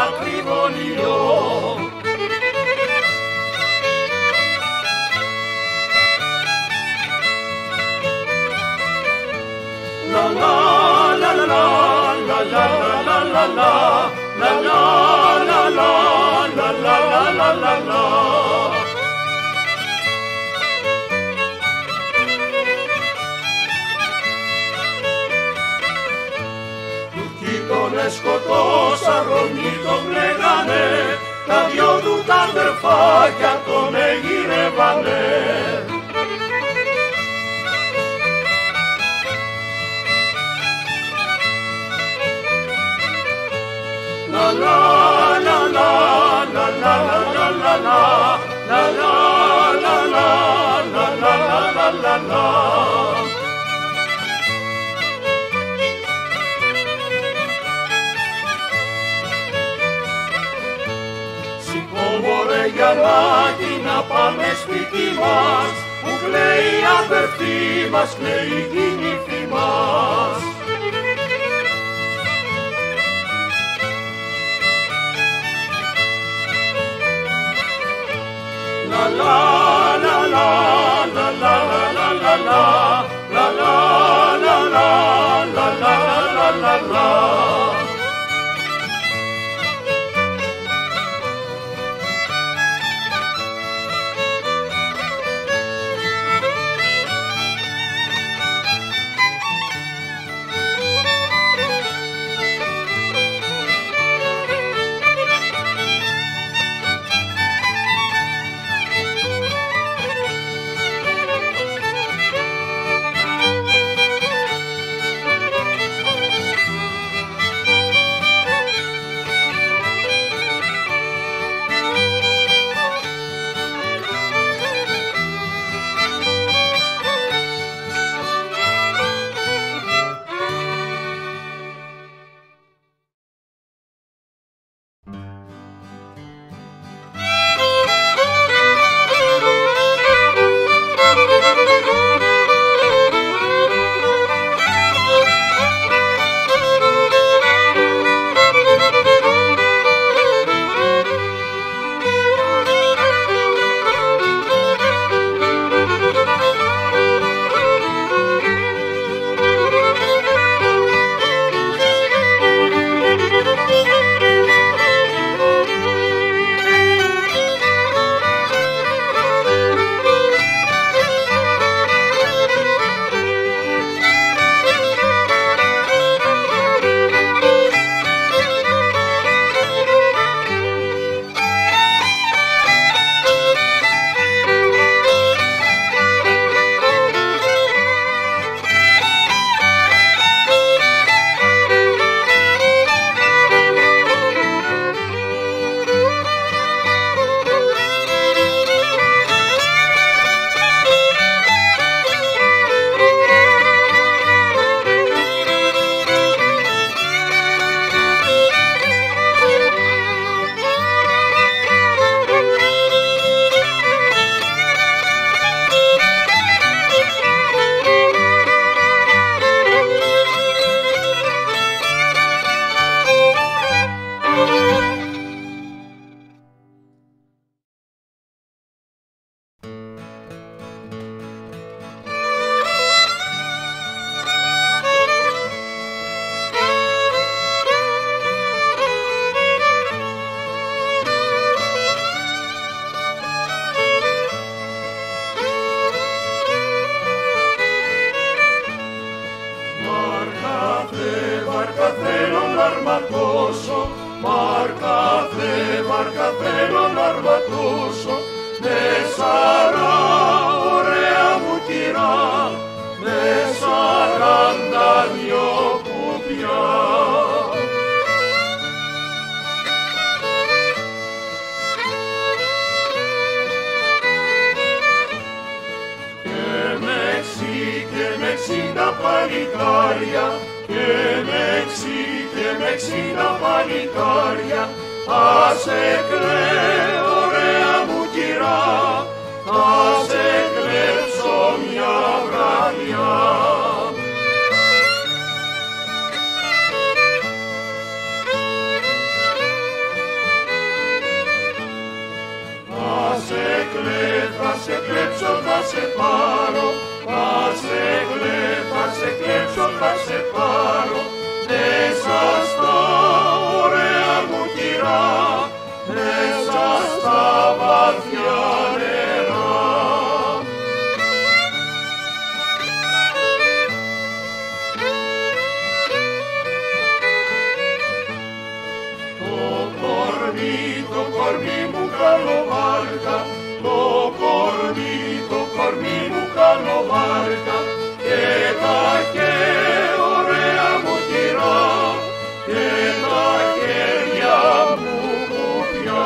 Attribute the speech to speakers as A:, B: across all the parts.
A: ακριβόν ήλιο. La la la la la la la la la la la la la la la la la la la. Τουρκίτονες σκοτώσαν, Ρωμοί τον πλέγανε, τα δυο του τα αδερφάκια τον εγειρεύανε. La la la la la la la la la la la la la la la la la la. Σηκώμορε Γιαννάκη να πάμε σπίτι μας, που κλαίει η αδερφή μας, κλαίει η νύφη μας. La la la la la la la la la la la la la la la la la. Βάρκα θέλω να αρματώσω, με σαρά ωραία μου κυρά, με 42 κουπιά. Και με 60 παλικάρια, και με 60 παλικάρια, ας εκλέ ωραία μου κυρά, ας εκλέψω μια βραδιά. σε πάρω, θα σε κλέψω, θα σε πάρω, μέσα στα ωραία μου κυρά, μέσα στα βαθιά νερά. Το κορμί μου καλοβάρκα, το κορμί μου καλοβάρκα, και τα και ωραία μου κυρά, και τα χέρια μου κουπιά.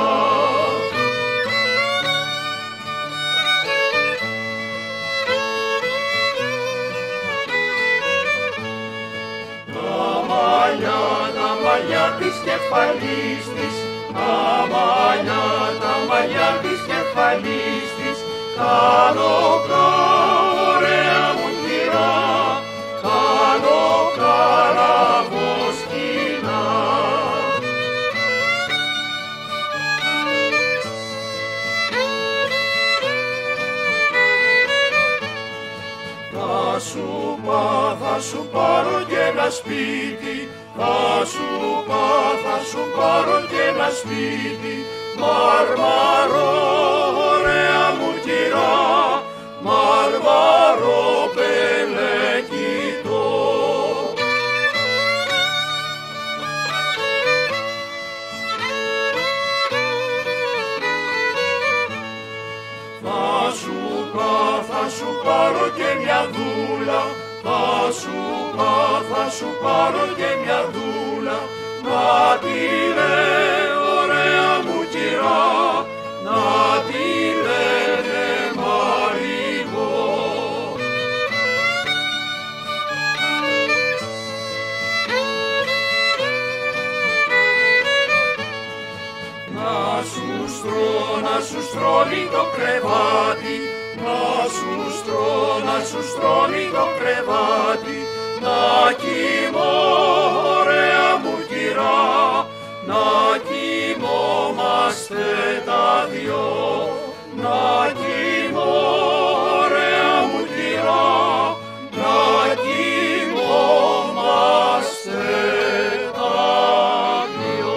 A: Τα μαλλιά της κεφαλής της, τα μαλλιά της κεφαλής της, κάνω ωραία μου κυρά, κάνω καραβοσκηνά. Θα σου πάρω και ένα σπίτι, θα σου πάρω και ένα σπίτι, μαρμαρό ωραία μου κυρά, μαρμαρό πελεκητό. Θα σου πάρω και μια δούλα, θα σου πάρω και μια δούλα, να τη λέει ωραία μου κυρά, να τη λένε Μαριγό. Να σου στρώνει το κρεβάτι, να σου στρώνει το κρεβάτι, να κοιμώ ωραία μου κυρά, να κοιμόμαστε τα δυο, να κοιμώ ωραία μου κυρά, να κοιμόμαστε τα δυο.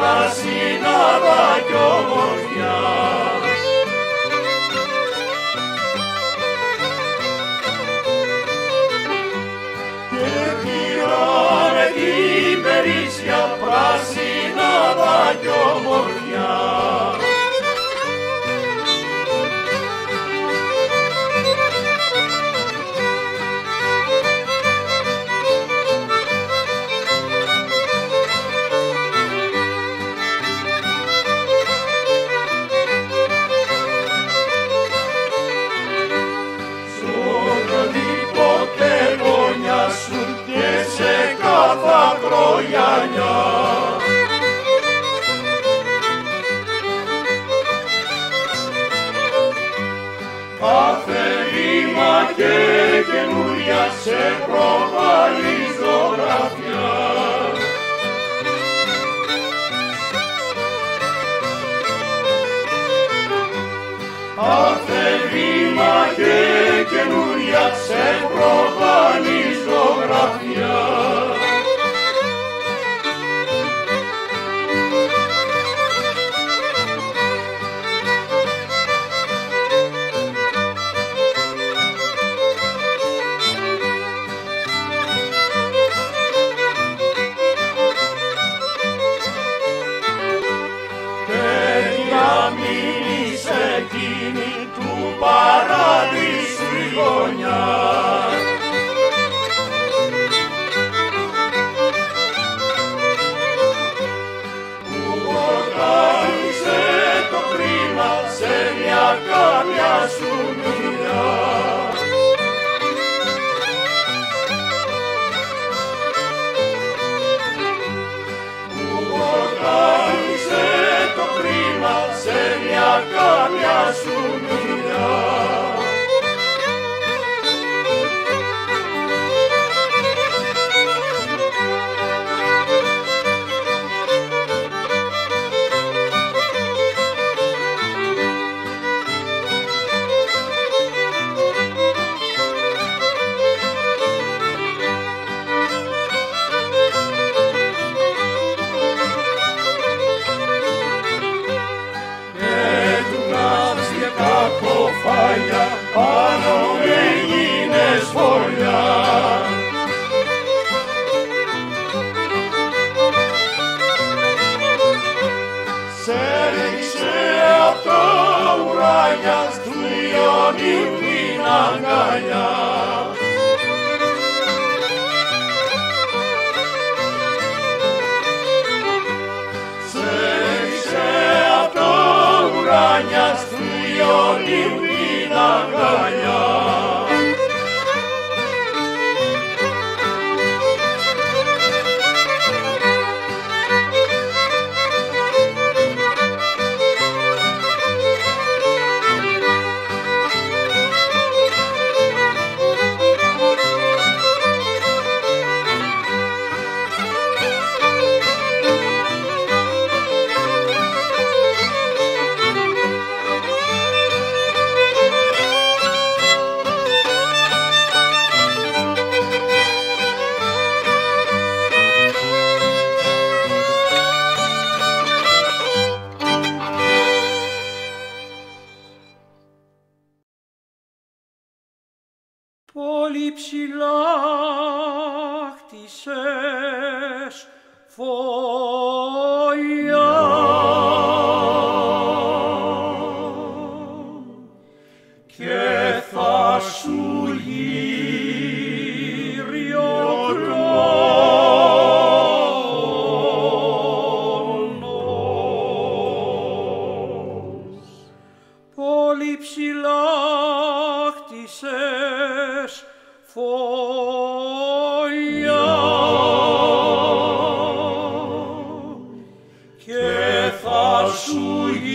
A: πράσινα κι ομορφιά. Και πήρανε την Περίσσια πράσινα κι ομορφιά. Κάθε βήμα και καινούρια σε προβάλλει ζωγραφιά. Κάθε βήμα και καινούρια σε προβάλλει ζωγραφιά. Εκείνη του παραδείσου η γωνιά. Που οργάνωσε το κρίμα σε μια κάμια σου μιλιά. Που οργάνωσε το κρίμα σε μια κάμια σου μιλιά. Πάνω έγινες φωλιά. Σε ρίξε απ' τα ουράνια στου Ιωνίου την αγκαλιά. Σε ρίξε απ' τα ουράνια στου Ιωνίου την αγκαλιά. Πολύ ψηλά χτίσες φωλιά και θα σου γύρει ο χρόνος. Πολύ ψηλά χτίσες φωλιά και θα σου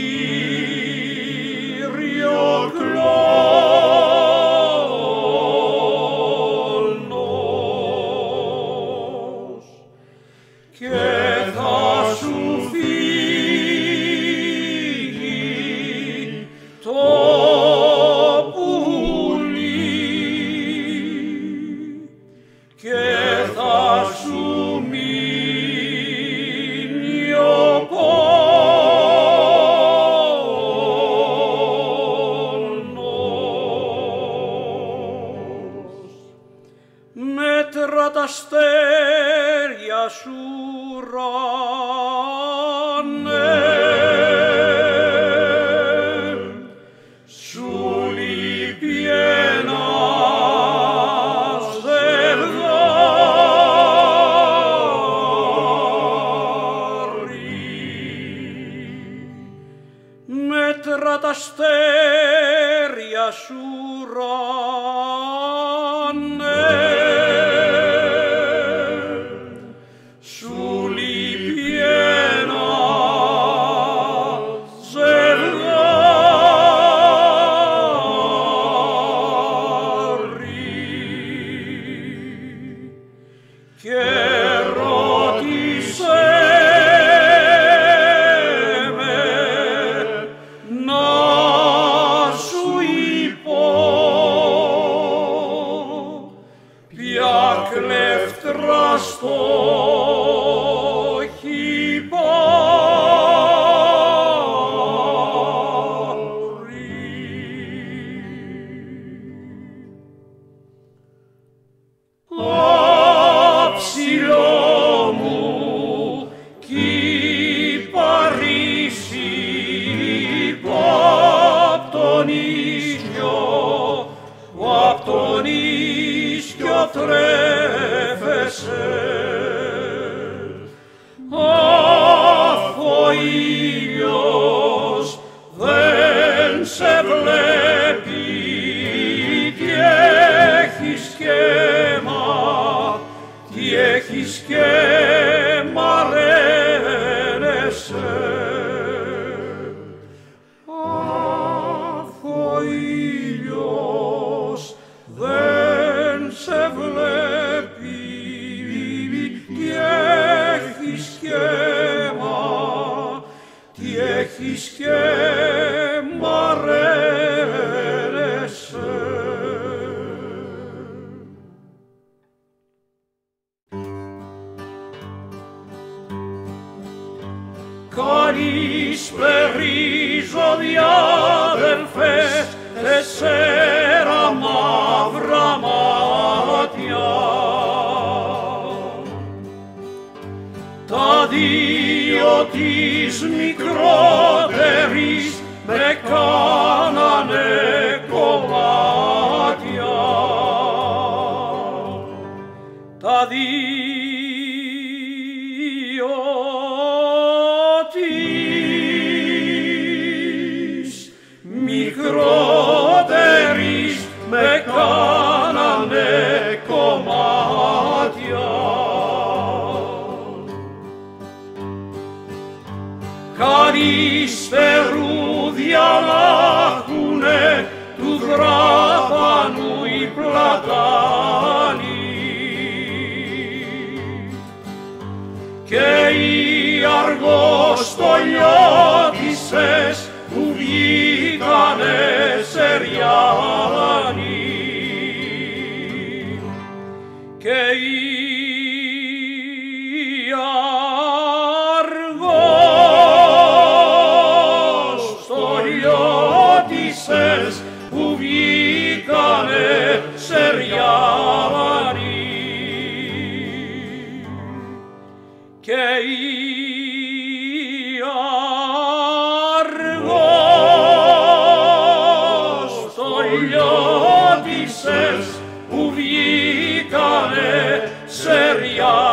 A: γύρει ο χρόνος και θα σου φύγει το
B: αστέρια σου ουρανέ, σου λείπει ένα μέτρα τα αστέρια σου ουρανέ, σου λείπει ένα ζευγάρι και ρώτησε κλέφτρα στο αψιλό μου κυπαρίσει απ' τον ίσιο, απ' τον ίσιο τρέφεσαι. Αχ, ο ήλιος δεν σε βλέπει, τι έχεις σκέμα, τι έχεις και μ' αρένεσαι. Αχ, ο ήλιος δεν σε βλέπει, τι έχεις σκέμα, τι έχεις και μ' αρένεσαι. Καλησπερίζω διάδελφες, 4 μαύρα μάτια, τα 2 της μικρότερης με κάνανε κομμάτια, τα 2 της μικρότερης με κάνανε κομμάτια. Καλησπερούδια να έχουνε του δράπανου οι πλατάνοι και οι αργοστολιώτισσες που βγήκανε σεριάνοι και οι αργοστολιώτισσες που βγήκανε σεριάνοι και οι αργοστολιώτισσες που βγήκανε σεριάνοι.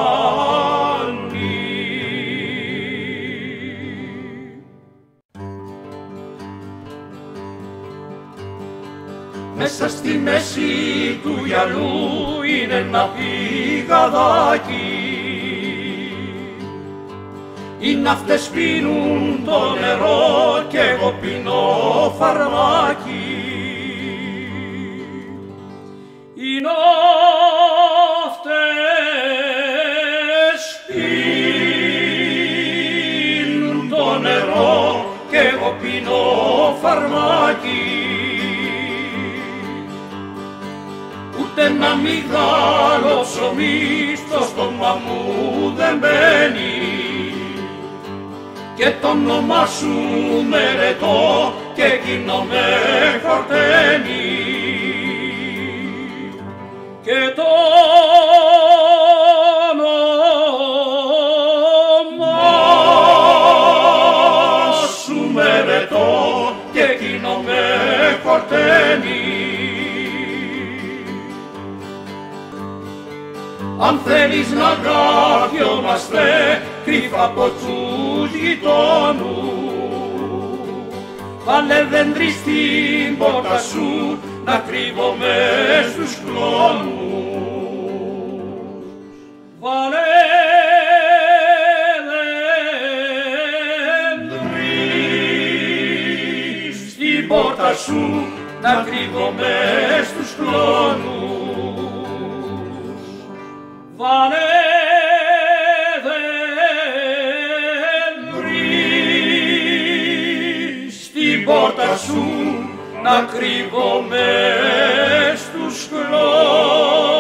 B: Μέσα στη μέση του γυαλού είναι ένα πηγαδάκι, οι ναύτες πίνουν το νερό και εγώ πίνω φαρμάκι. Οι ναύτες πίνουν το νερό και εγώ πίνω φαρμάκι. Ούτε ένα μεγάλο ψωμί στο στόμα μου δεν μπαίνει και το όνομά σου μελετώ και εκείνο με χορταίνει και το σκορταίνει. Αν θέλεις να αγάπιομαστε κρύφα από τους γειτόνους, βάλε δέντρι στην πόρτα σου να κρύβομαι στους κλόνους. Βάλε δέντρι στην πόρτα σου να κρύβομαι στους κλόνους. Βάλε δέντρι στην πόρτα σου να κρύβομαι στους κλόνους.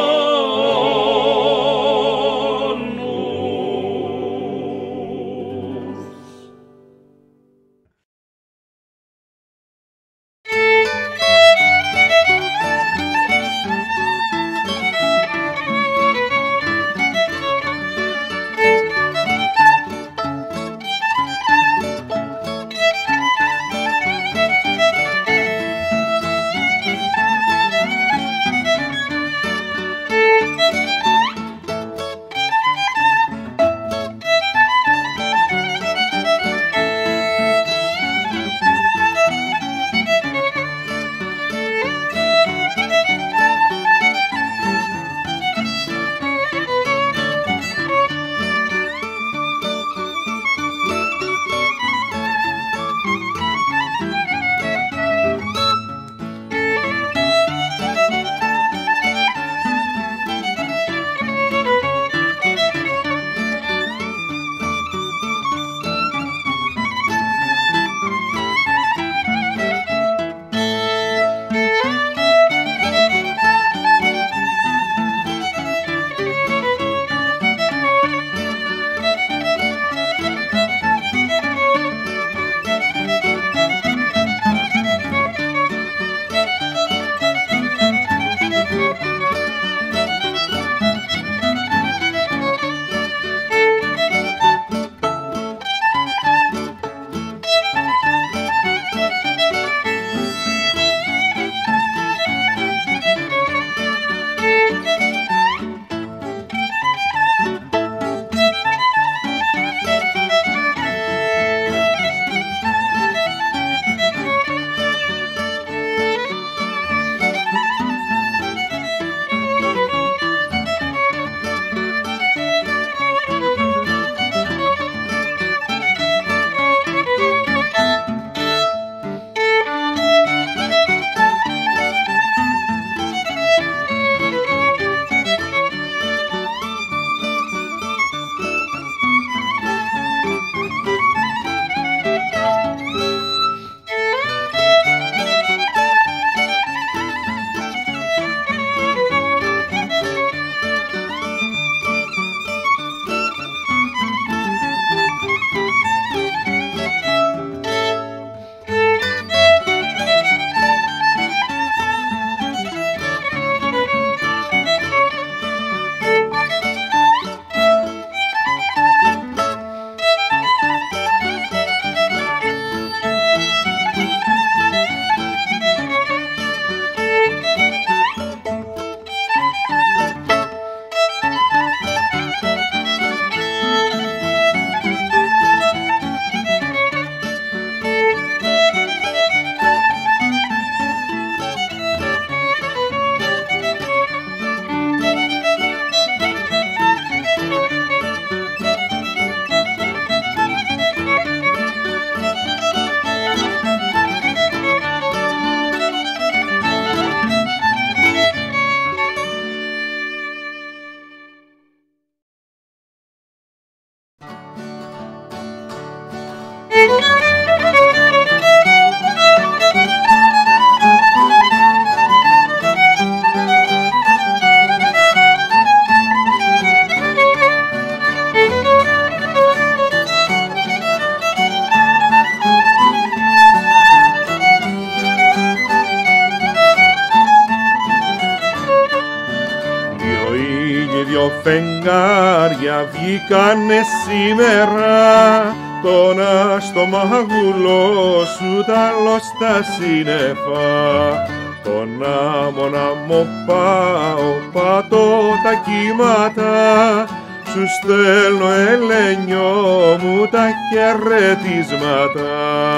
A: Δυο φεγγάρια βγήκανε σήμερα
C: τον αστομαγουλό σου τ' στα σύννεφα. Τον άμμο να μου πάω, πατώ τα κύματα, σου στέλνω Ελένιο μου τα χαιρετίσματα.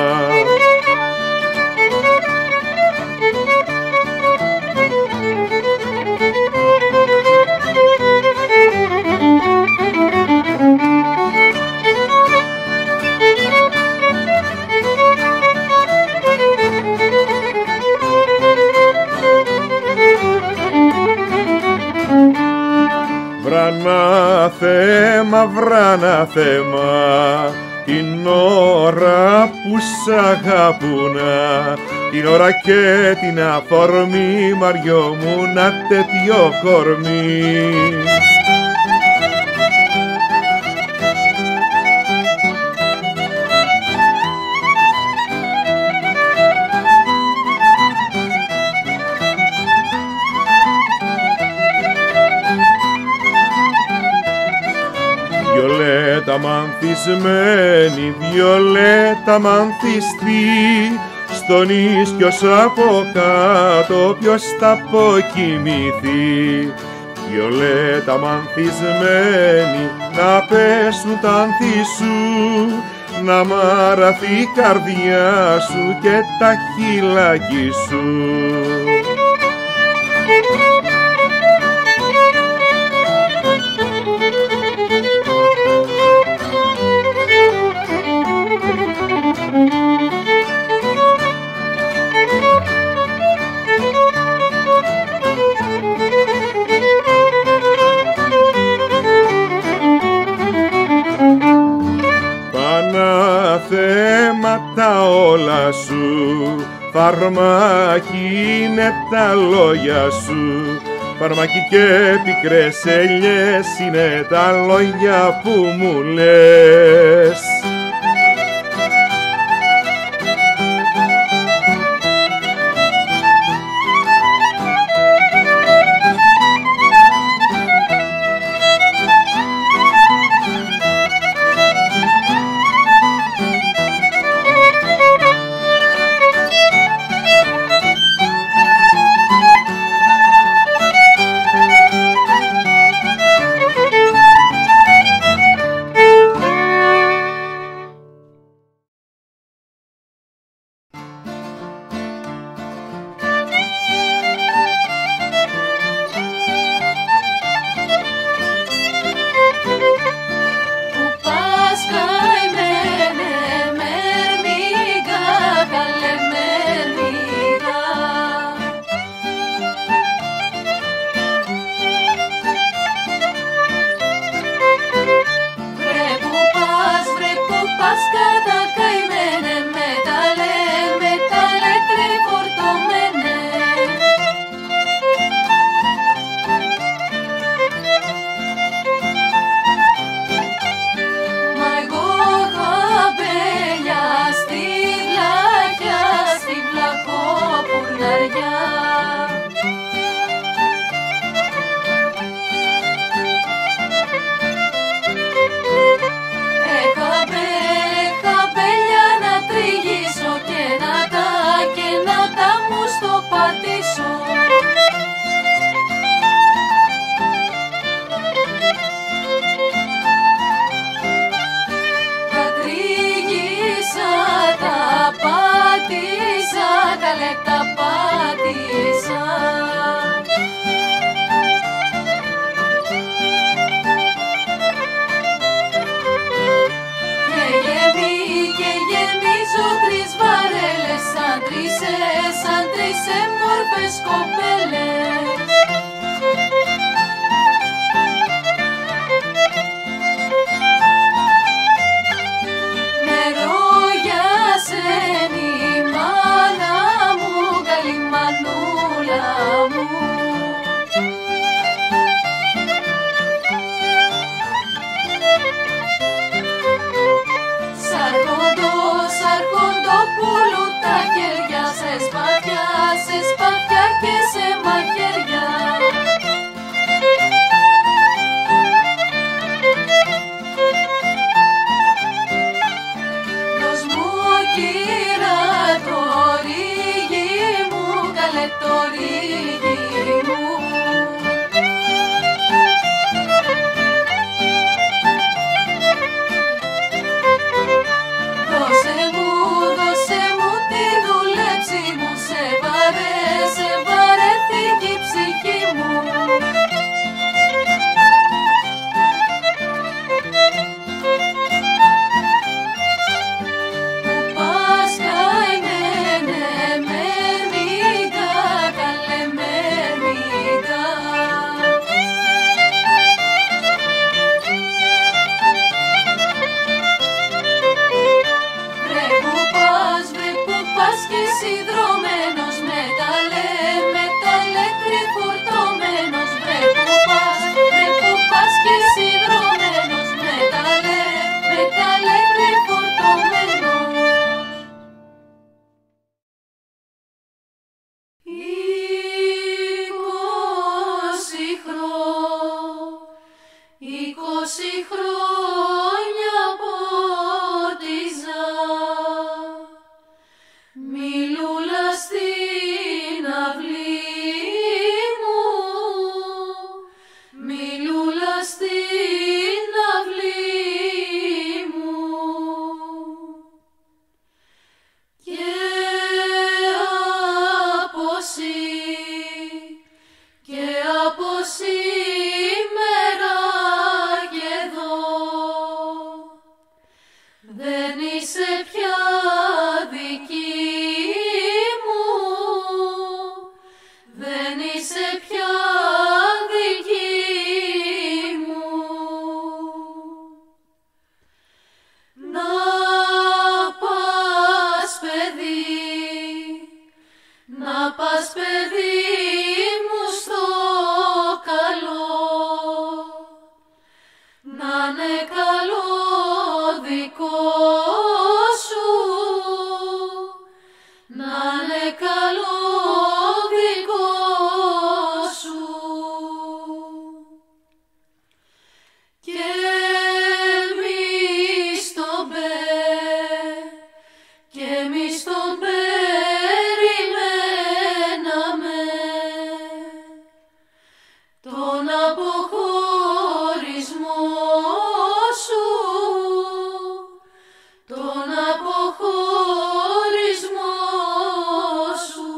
C: Βράνα θέμα, την ώρα που σ' αγαπούνα, την ώρα και την αφορμή, Μαριό μου, να τέτοιο κορμί. Βιολέτα μανθισμένη, βιολέτα μανθιστή, στον ίσκιος από κάτω ποιος θα αποκοιμηθεί. Βιολέτα μανθισμένη, να πέσουν τα άνθη σου, να μαραθεί η καρδιά σου και τα χείλακι σου. Παναθέματα όλα σου, φαρμάκι είναι τα λόγια σου, φαρμάκι και πικρές ελιές είναι τα λόγια που μου λες.
D: το ρίγι μου. Δώσε μου τη δουλέψη μου, σε βαρέθηκε η ψυχή μου. Που πας καημένε με μίγα, καλέ με μίγα. Βρε που πας και εσύ δρομένος, με τα λε κρυφορτωμένος. Βρε που πας και εσύ δρομένος, με τα λε κρυφορτωμένος. 20 χρόνια πότιζα, μιλούλα στην αυλή μου, μιλούλα στην αυλή μου. Και από σήμερα και εδώ δεν είσαι πια δική μου, δεν είσαι πια δική μου. Να πας παιδί, να πας παιδί μου στο καλό, να είναι καλό δικό σου, να είναι καλό δικό σου. Και εμείς τον περιμέναμε, τον αποχωρισμό σου, τον αποχωρισμό σου.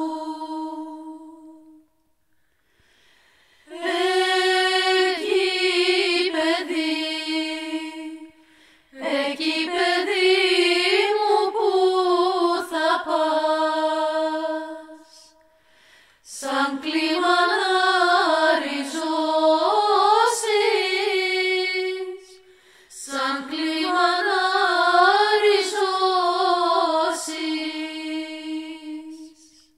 D: Εκεί παιδί μου που θα πας, σαν κλίμα να ριζώσεις, σαν κλίμα να ριζώσεις.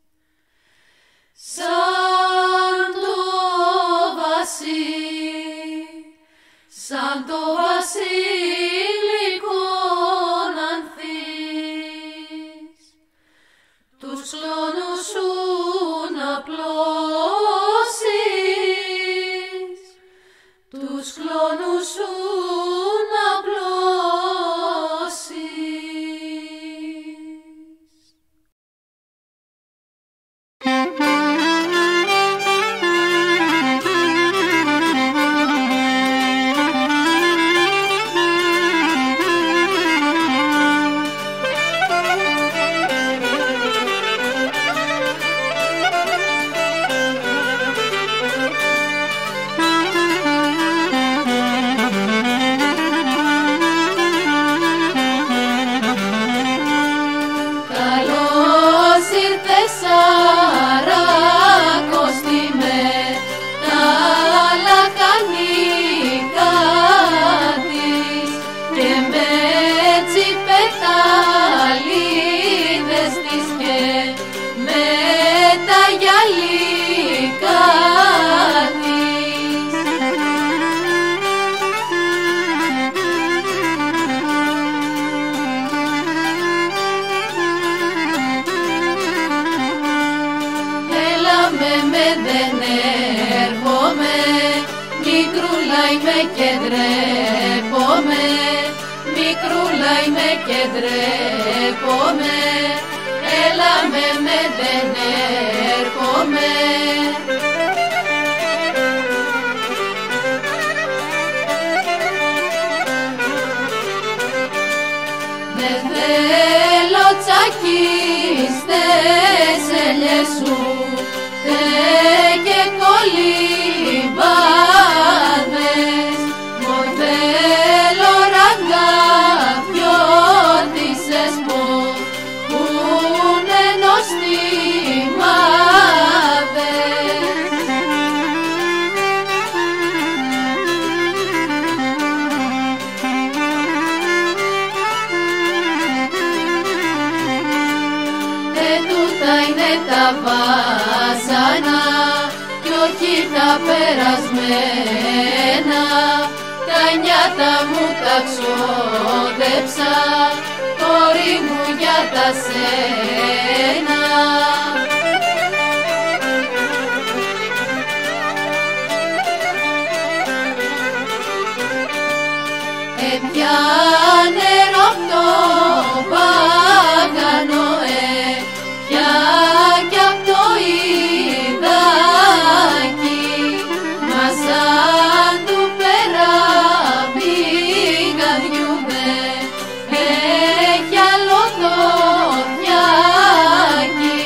D: Σαν το βασίλικο να ανθείς, τους κλόνους σου να πλώσεις, τους κλόνους σου να πλώσεις. Δεν έρχομαι, μικρούλα είμαι και ντρέπομαι, μικρούλα είμαι και ντρέπομαι, έλα με δεν έρχομαι. με. Δεν θέλω τσακίστες ελιές σου, και κολυμπάδες, μόνο θέλω ραγκαφιώτισες που είναι νοστιμάδες. Τούτα είναι τα βάσανα κι όχι τα περασμένα, τα νιάτα μου τα ξόδεψα, κόρη μου, για τα σένα. Πια νερό απ' το παγανό, πια κι απ' το ιδάκι, μα σαν του πέρα πηγαδιούμε, έχει άλλο το φτιάκι.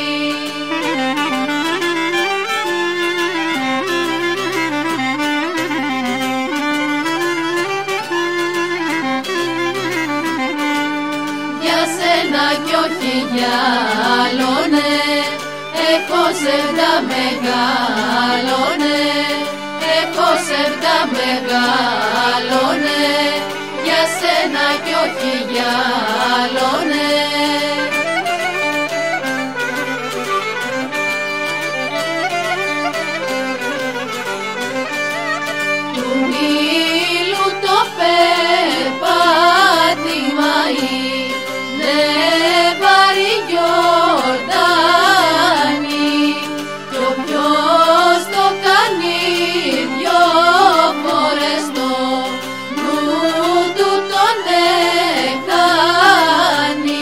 D: Για σένα κι όχι για άλλονε, έχω σεβδά μεγάλωνε, έχω σεβδά μεγάλωνε, για σένα κι όχι για άλλονε. Του μήλου το πεπάτημα είναι βαρύ γιορτάνι, κι όποιος το κάνει δυο φορές το νου του τον χάνει.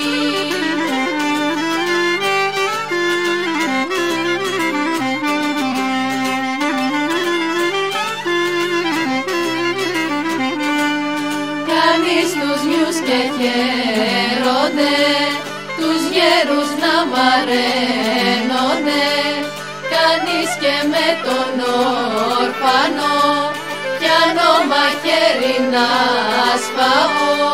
D: Κάνεις τους νιούς και χαίρονται, τους γέρους να βαραίνονται, κάνεις και με τον όρφανο κι άνω μαχαίρι να σπάω.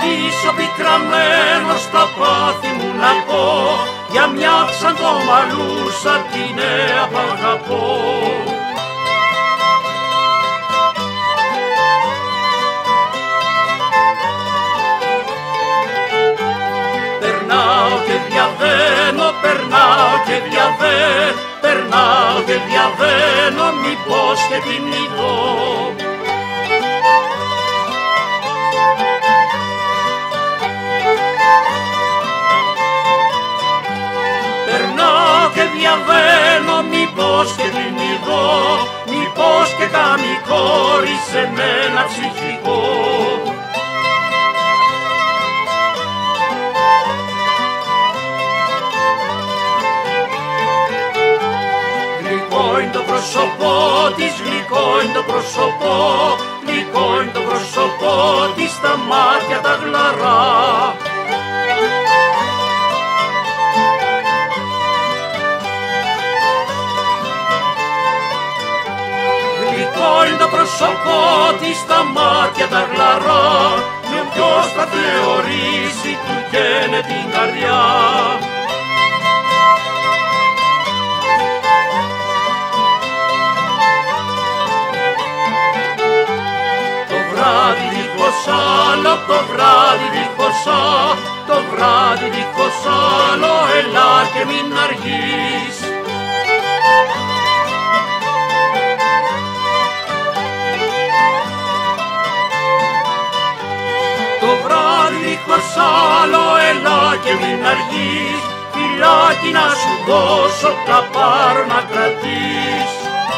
B: αρχίσω πικραμένο στα πάθη μου να πω για μια ξαντομαλούσα τη νέα που αγαπώ. Περνάω και διαβαίνω, περνάω και περνάω και διαβαίνω, μήπως και την είδω. Περνάω και διαβαίνω, μήπως και την είδω, μήπως και κάνει κόρη σε μένα ψυχικό. Γλυκό είναι το πρόσωπό της, γλυκό είναι το πρόσωπό, γλυκό είναι το πρόσωπό της, τα μάτια τα γλαρά. Γλυκό είναι το πρόσωπό της, τα μάτια τα γλαρά, με ποιος θα θεωρήσει του καίνε την καρδιά. Το βράδυ δίχως άλλο, το βράδυ δίχως άλλο, έλα και μην αργείς. Το βράδυ δίχως άλλο, έλα και μην αργείς, φυλάκι να σου δώσω, τα πάρω να κρατείς.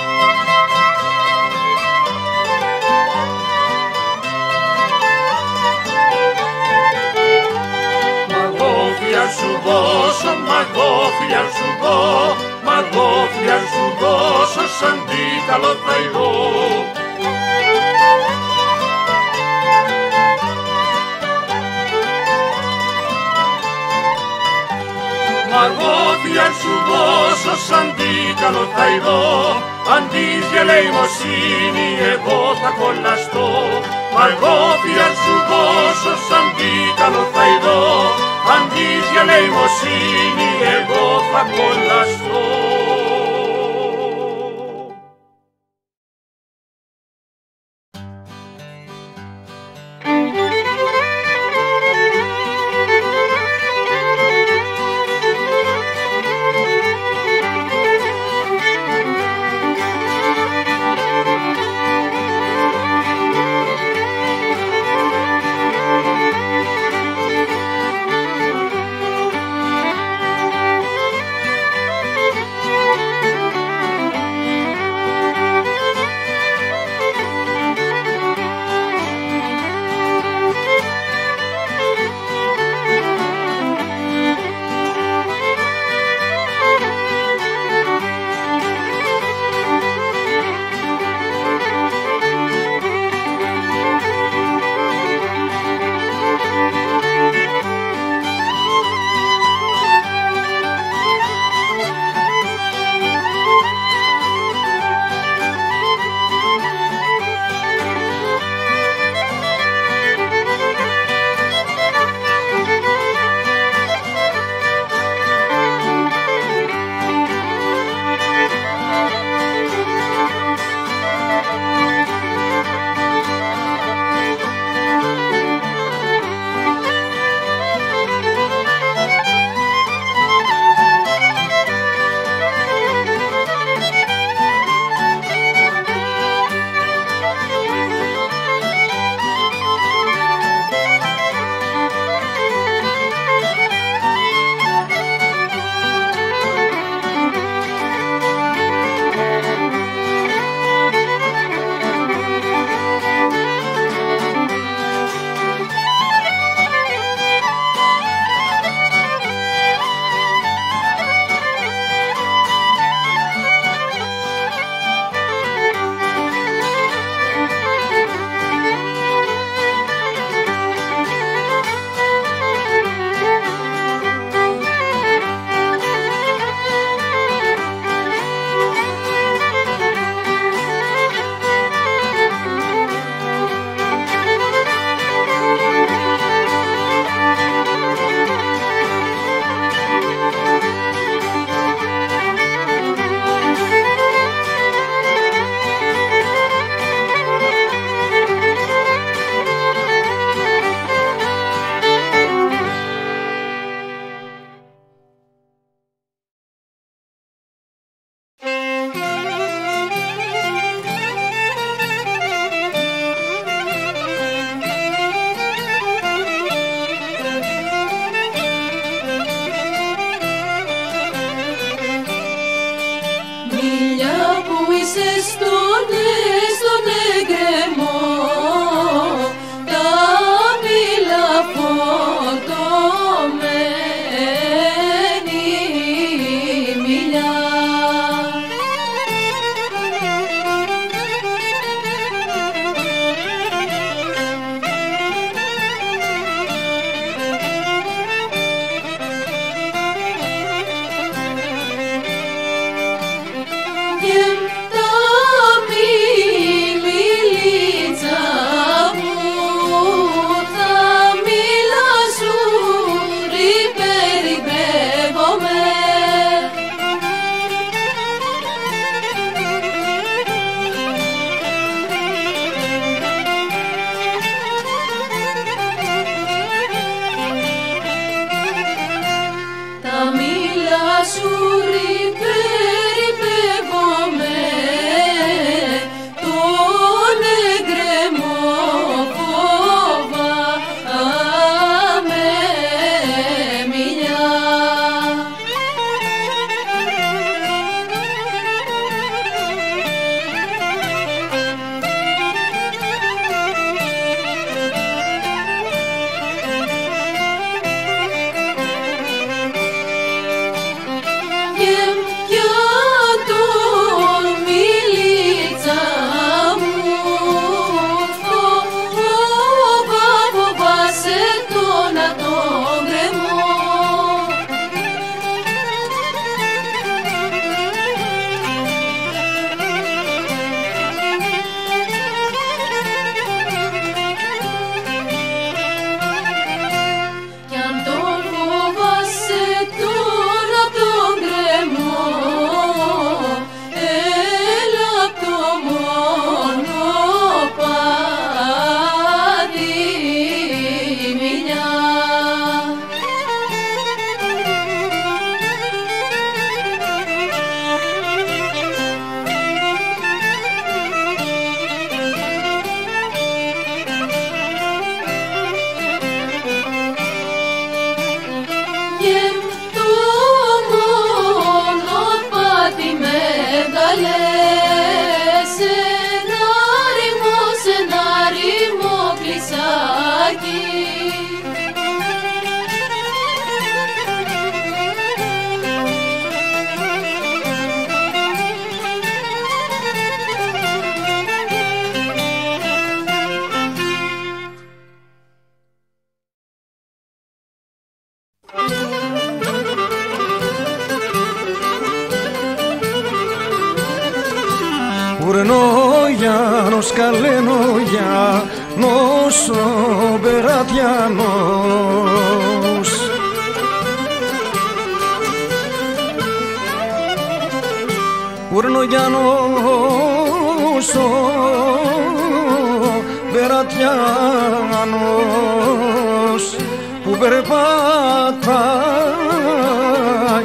B: Σου δώσω, μαγόφιλια σου δω, μαγόφιλια σου δώσω, σαν δίκαλο θαϊδό. Μαγόφιλια σου δώσω, σαν δίκαλο θαϊδό, αν της γελεημοσύνη εγώ θα κολλαστώ. Μαγόφιλια σου δώσω, σαν δίκαλο θαϊδό, αν της γελεημοσύνη εγώ θα κολλαστώ.
D: στον εγκρεμό τα μήλα φορτωμένη μιλιά.
E: Ουρνογιάνος, καλενογιάνος, ο Μπερατιάνος. Ουρνογιάνος, ο Μπερατιάνος, που περπατάει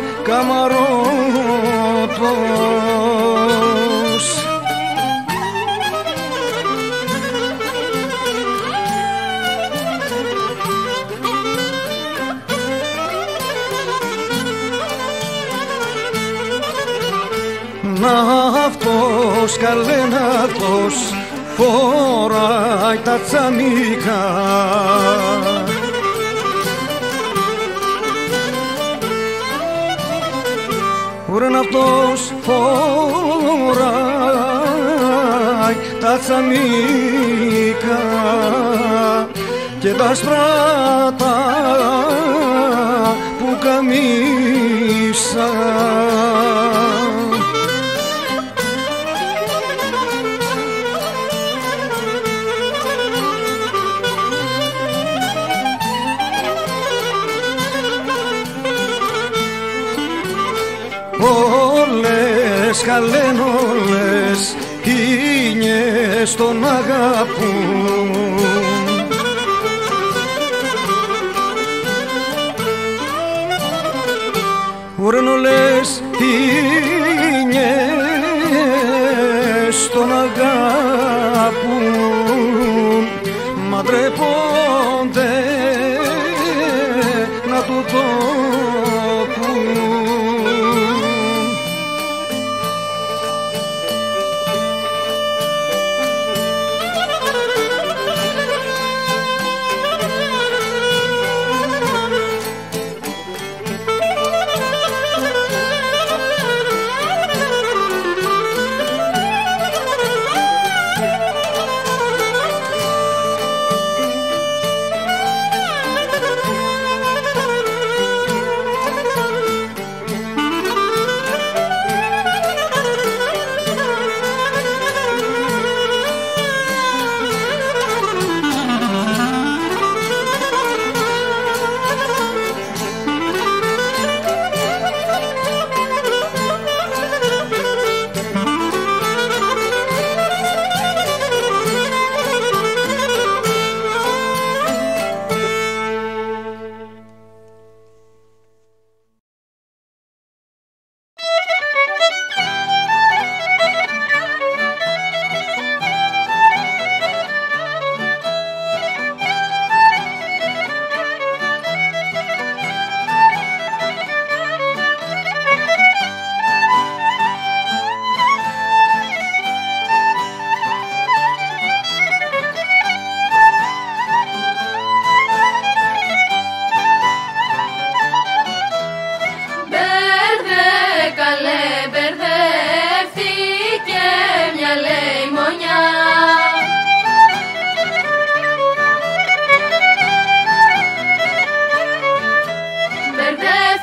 E: καμαρότος. Να αυτός καλένατος φοράει τα τσαμίκα, ουραν αυτός φοράει τα τσαμίκα και τα σπράτα που καμίσα. Όλες καλένολες κίνιες τον αγαπούν, ουρανολές κίνιες τον αγαπούν, μα ντρέπονται να του το πούν.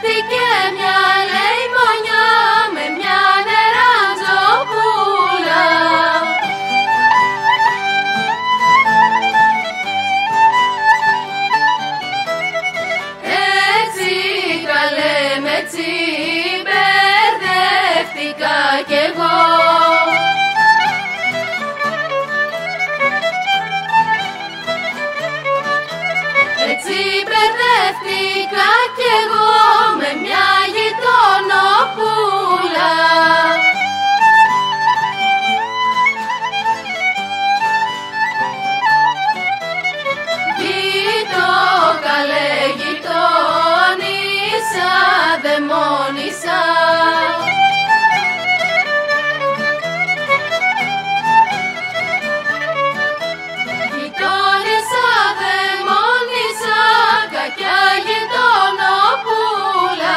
D: μπερδεύτηκε μια λεϊμονιά με μια νεραντζοπούλα. Έτσι καλέ με τσι μπερδεύτηκα κι εγώ. Έτσι μπερδεύτηκα κι εγώ με μια γειτονοπούλα. Γειτό καλέ γειτόνισσα, δαιμόνισσα. Γειτόνισσα, δαιμόνισσα, κακιά γειτονοπούλα.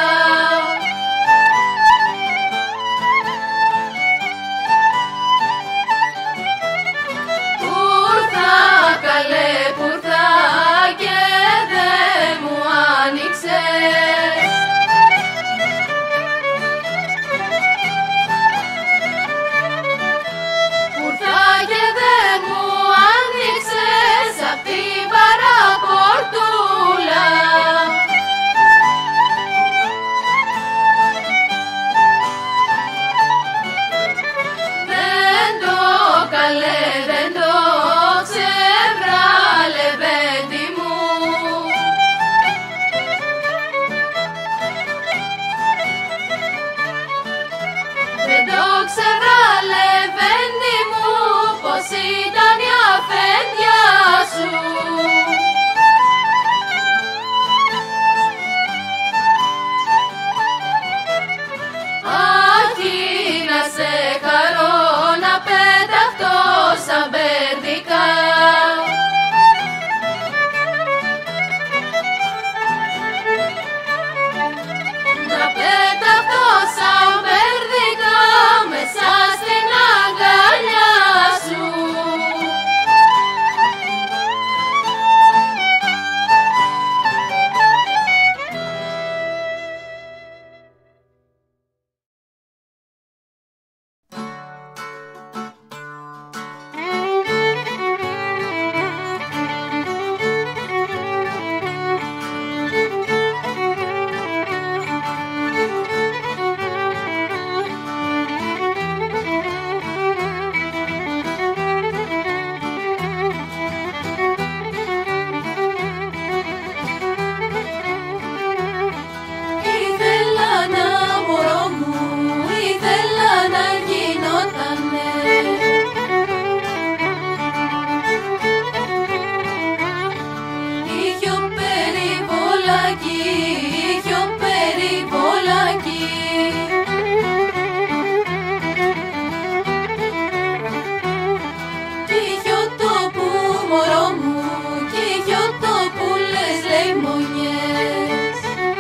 D: Πούρθα καλέ πούρθα και δεν μου άνοιξες. Πούρθα και δεν μου άνοιξες απ' την παραπορτούλα. Δεν το καλέ, δεν το ξεβράλε βέντη μου. Δεν το ξεβράλε βέντη μου, πως ήταν η αφέντια σου. Άχι να σε χαρώ να πεταχτώ σαν μπέρδικα. Να πεταχτώ σαν μπέρδικα μέσα στην αγκαλιά σου. Ήθελα να μωρό μου, ήθελα να γινότανε. Ήχιο περιβολάκι, ήχιο περιβολάκι. Κι ήχιο το που μωρό μου, κι ήχιο το που λες λεϊμονιές.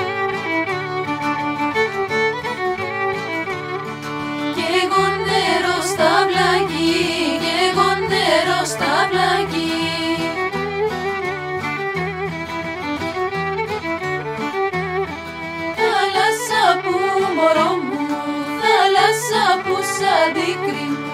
D: Και εγώ νερό στα βλάκι, και εγώ νερό στα βλάκι. Θάλασσα που μωρό μου, θάλασσα που σαν δίκρυ μου.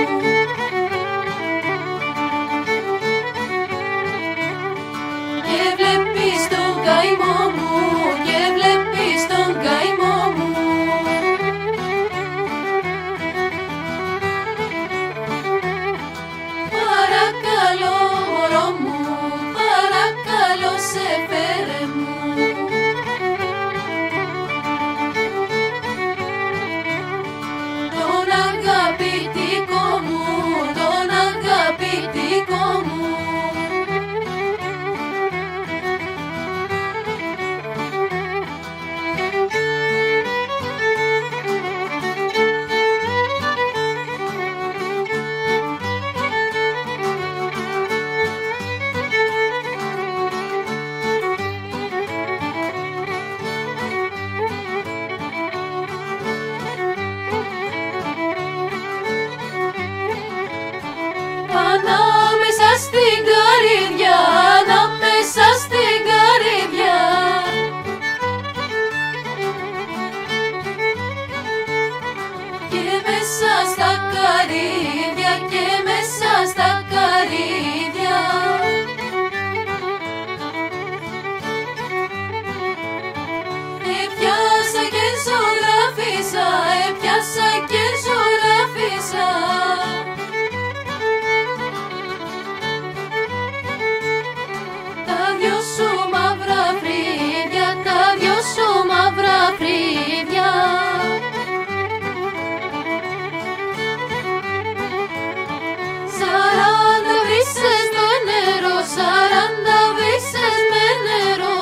D: Και βλέπεις τον καημό μου, και βλέπεις τον καημό μου. Παρακαλώ μωρό μου, παρακαλώ σε φέρε μου. Τον αγαπητή στα καρύδια και μέσα στα καρύδια. Έπιασα και ζωγράφισα, έπιασα και ζωγράφισα. Τα δυο σου μαύρα φρύδια, τα δυο σου μαύρα φρύδια. Σαράντα βρύσες με νερό, σαράντα βρύσες με νερό.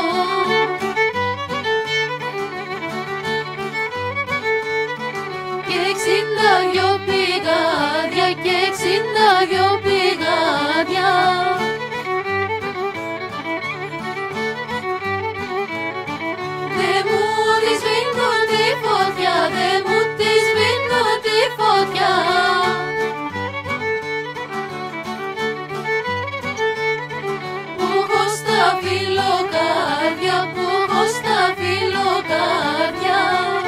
D: Και 62 πηγάδια, και 62 πηγάδια. Δε μου τη σβήνω τη φωτιά, δε μου τη σβήνω τη φωτιά. Που έχω στα φιλοκάρδια, που έχω στα φιλοκάρδια.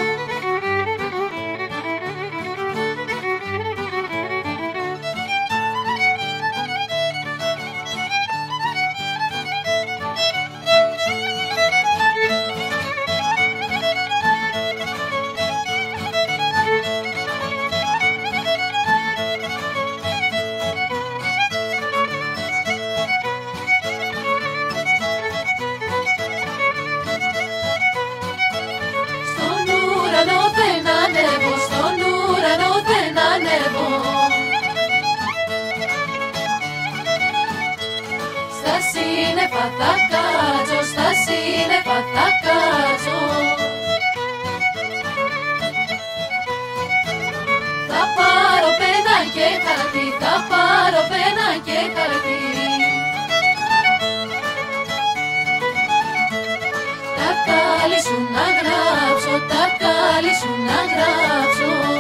D: Στον ουρανό δεν ανέβω, στον ουρανό δεν ανέβω. Στα σύννεφα θα κάτσω, στα σύννεφα θα κάτσω. Θα πάρω πένα και χαρτί, θα πάρω πένα και χαρτί. Τα κάλλη σου να γράψω, τα κάλλη σου να γράψω.